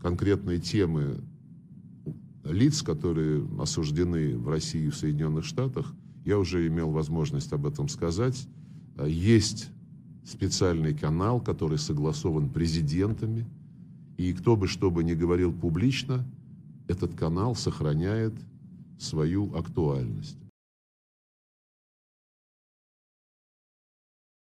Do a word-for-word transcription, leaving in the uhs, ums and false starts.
конкретные темы лиц, которые осуждены в России и в Соединенных Штатах, я уже имел возможность об этом сказать. Есть специальный канал, который согласован президентами, и кто бы что бы ни говорил публично, этот канал сохраняет свою актуальность.